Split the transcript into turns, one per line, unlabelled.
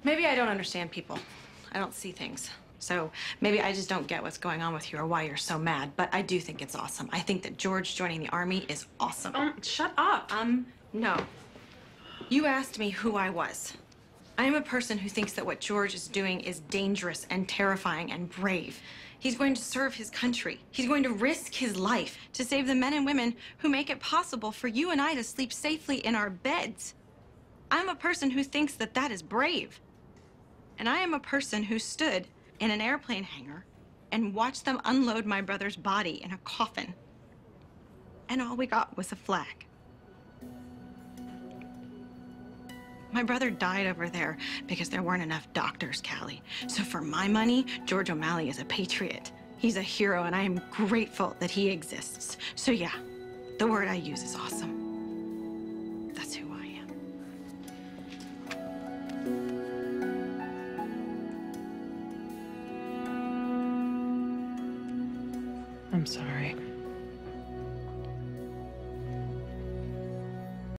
Maybe I don't understand people. I don't see things. So maybe I just don't get what's going on with you or why you're so mad. But I do think it's awesome. I think that George joining the Army is awesome.
Shut up.
No. You asked me who I was. I am a person who thinks that what George is doing is dangerous and terrifying and brave. He's going to serve his country. He's going to risk his life to save the men and women who make it possible for you and I to sleep safely in our beds. I'm a person who thinks that that is brave. And I am a person who stood in an airplane hangar and watched them unload my brother's body in a coffin. And all we got was a flag. My brother died over there because there weren't enough doctors, Callie. So for my money, George O'Malley is a patriot. He's a hero, and I am grateful that he exists. So yeah, the word I use is awesome. That's who I am.
I'm sorry.